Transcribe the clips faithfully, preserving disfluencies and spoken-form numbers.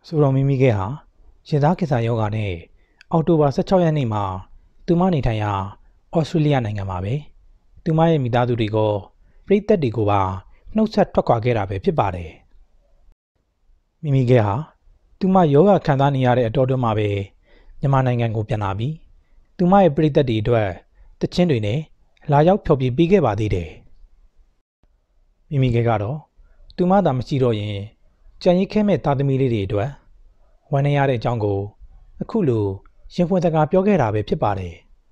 ဆိုတော်မိမိကဟာရင်သားကင်ဆာယောဂါနဲ့အောက်တိုဘာ 十၆ ရက်နေ့မှာသူမနေထိုင်ရာဩစတြေးလျနိုင်ငံမှာပဲသူမရဲ့မိသားစုတွေကိုပရိသတ်တွေကိုပါနှုတ်ဆက်ထွက်ခွာခဲ့တာပဲဖြစ်ပါတယ်မိမိကဟာသူမယောဂခံစားနေရတဲ့အတော်တွင်းမှာပဲမြန်မာနိုင်ငံကိုပြန်လာပြီးသူမရဲ့ပရိသတ်တွေအတွက်တခြင်းတွေနဲ့လာရောက်ဖျော်ဖြေပေးခဲ့ပါသေးတယ်မိမိကကတော့သူမသာမရှိတော့ရင်ကြံရိတ်ခဲမဲ့သားသမီးလေးတွေအတွက်ဝမ်းနည်းရတဲ့အကြောင်းကိုအခုလိုရင်ဖွင့်စကားပြောခဲ့တာပဲဖြစ်ပါတယ်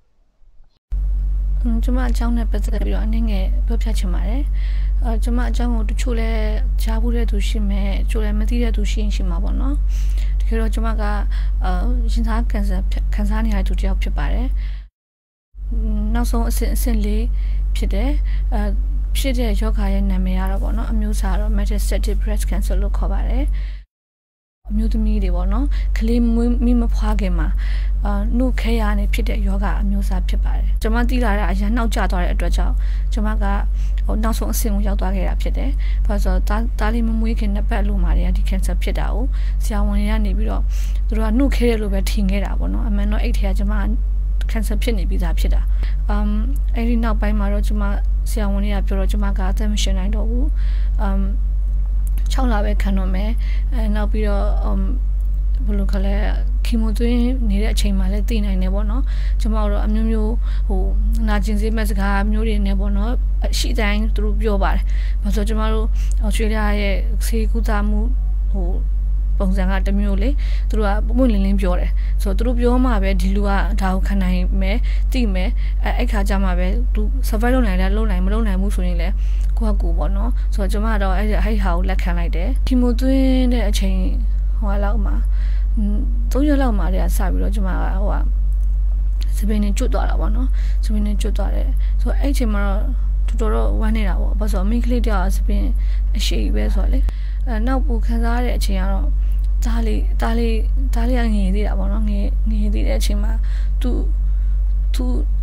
။ကျွန်မအကြောင်းနဲ့ပတ်သက်ပြီးတော့အနေငယ်ပြောပြချင်ပါတယ်။အဲကျွန်မအကြောင်းကိုတချို့လဲကြားဘူးတဲ့သူရှိမယ်၊တချို့လဲမသိတဲ့သူရှိရင်ရှိမှာပေါ့နော်။တကယ်တော့ကျွန်မကအဲရင်သားကင်ဆာခံစားနေရတဲ့သူတစ်ယောက်ဖြစ်ပါတယ်။နောက်ဆုံးအဆင့်အဆင့်လေးဖြစ်တယ်။အဲဖြစ်တဲ့ယောဂရဲ့နာမည်ကတော့ပေါ့နော်အမျိုးအစားကတော့ metastatic breast cancer လို့ခေါ်ပါတယ်အမျိုးသမီးတွေပေါ့နော်ကလေးမွေးမိမဖွားခင်မှာအာနှုတ်ခဲရနေဖြစ်တဲ့ယောဂအမျိုးအစားဖြစ်ပါတယ်ကျွန်မသိလာတဲ့အရန်နှောက်ကျသွားတဲ့အတွက်ကြောင့်ကျွန်မကဟိုနောက်ဆုံးအဆင့်ကိုရောက်သွားခဲ့တာဖြစ်တယ်ဘာလို့ဆိုတော့တားလေးမမွေးခင်နှစ်ပတ်လို့မှာတည်းဒီ cancer ဖြစ်တာကိုဆရာဝန်တွေကနေပြီးတော့သူတို့ကနှုတ်ခဲတယ်လို့ပဲထင်ခဲ့တာပေါ့နော်အမှန်တော့အဲ့ထဲကကျွန်မcancer ဖြစ်နေပြီးသားဖြစ်တာအမ်အဲ့ဒီနောက်ပိုင်းမှာတော့ကျွန်မဆရာဝန်တွေကပြောတော့ကျွန်မကအသက်မရှင်နိုင်တော့ဘူးအမ်၆လပဲခံတော့မယ်အဲနောက်ပြီးတော့အမ်ဘယ်လိုခလဲခီမိုသွင်းနေတဲ့အချိန်မှာလည်းသိနိုင်တယ်ပေါ့နော်ကျွန်မတို့အမျိုးမျိုးဟိုနာကျင်စေးမဲ့စကားမျိုးတွေနဲ့ပေါ့နော်ရှိတိုင်းသူတို့ပြောပါတယ်ဘာလို့ကျွန်မတို့ဩစတြေးလျရဲ့ဆေးကုသမှုဟိုပုံစံကတမျိုးလေသူတို့ကပုံလင်းလင်းပြောတယ်ဆိုတော့သူတို့ပြောမှပဲဒီလူကဒါကိုခံနိုင်မယ်သိမယ်အဲအဲ့ခါကျမှပဲသူ survive လုပ်နိုင်တယ်လုပ်နိုင်မလုပ်နိုင်ဘူးဆိုရင်လည်းကိုကကိုပေါ့နော်ဆိုတော့ကျွန်မကတော့အဲ့အဲ့ဟာကိုလက်ခံလိုက်တယ်ခီမိုသွင်းတဲ့အချိန်ဟိုလောက်မှာသုံးရက်လောက်မှာတည်းကစပြီးတော့ကျွန်မကဟိုကစပင်းနဲ့ကျွတ်သွားတာပေါ့နော်စပင်းနဲ့ကျွတ်သွားတယ်ဆိုတော့အဲ့အချိန်မှာတော့တော်တော်ဝမ်းနေတာပေါ့ဘာလို့ဆိုတော့မိန်းကလေးတယောက်စပင်းအရှိပဲဆိုတော့လေအဲနောက်ပူခံစားရတဲ့အချိန်ကတော့ဒါလေးဒါလေးဒါလေးငြိသေးတာပေါ့နော်ငြိငြိသေးတဲ့အချိန်မှာသူသူ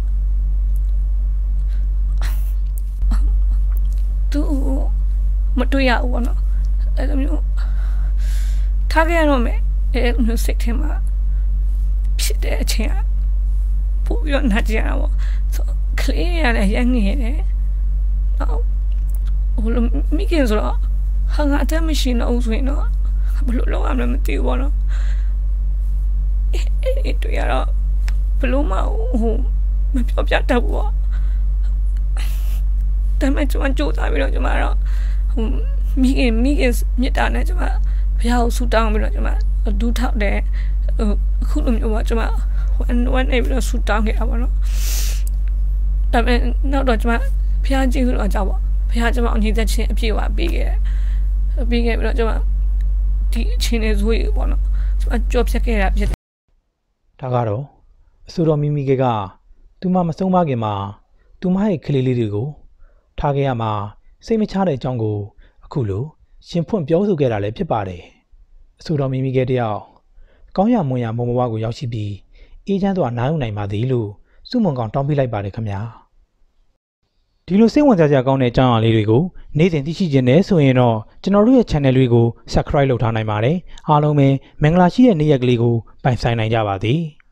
သူမတွေ့ရဘူးပေါ့နော်အဲ့လိုမျိုးထားခဲ့ရတော့မယ်အဲ့လိုစိတ်ထဲမှာဖြစ်တဲ့အချိန်ကပိုပြီးတော့နှကြရတာပေါ့ဆိုကလေးရလည်းရငြိတယ်နောက်ဟိုလိုမိခင်ဆိုတော့ဟာငါအသက်မရှိတော့ဆိုရင်တော့ဘယ်လိုလုပ်ရမလဲမသိဘူးပေါ့နော်အဲ့အဲ့တွေ့ရတော့ဘယ်လိုမှဟိုမပြောပြတတ်ဘူးပေါ့ဒါမှကျွန်မကြိုးစားပြီးတော့ကျွန်မတော့ဟိုမိခင်မိခင်မြစ်တာနဲ့ကျွန်မဘုရားကိုဆူတောင်းပြီးတော့ကျွန်မဒူးထောက်တယ်ဟိုအခုလိုမျိုးပေါ့ကျွန်မဟိုအန်နေပြီးတော့ဆူတောင်းခဲ့တာပေါ့နော်ဒါပေမဲ့နောက်တော့ကျွန်မဘုရားကြည့်လို့တော့ကြောက်ပေါ့ဘုရားကျွန်မအညီသက်ချင်းအပြည့်အဝပေးခဲ့ပြီးခဲ့ပြီးတော့ကျွန်မဒီအချင်းလေးဆိုရပေါ့နော်ကျွန်မကြော်ဖြတ်ခဲ့တာဖြစ်တယ်ဒါကတော့အဆိုတော်မိမိကကသူမမဆုံးမခင်မှာသူမရဲ့ကလေးလေးတွေကိုထားခဲ့ရမှာစိတ်မချတဲ့အကြောင်းကိုအခုလိုရှင်ဖွင့်ပြောဆိုခဲ့တာလည်းဖြစ်ပါတယ်အဆိုတော်မိမိကတယောက်ကောင်းရမွန်ရမုံဘဝကိုရောက်ရှိပြီးအေးချမ်းစွာနားယူနိုင်ပါသည်လို့စုမုံကောင်တောင်းပေးလိုက်ပါတယ်ခင်ဗျာဒီလိုစိတ်ဝင်စားစရာကောင်းတဲ့အကြောင်းအရာလေးတွေကိုနေ့စဉ်သိရှိခြင်းနဲ့ဆိုရင်တော့ကျွန်တော်တို့ရဲ့ channel လေးကို subscribe လုပ်ထားနိုင်ပါတယ်အားလုံးပဲမင်္ဂလာရှိတဲ့နေ့ရက်ကလေးကိုပိုင်ဆိုင်နိုင်ကြပါသည်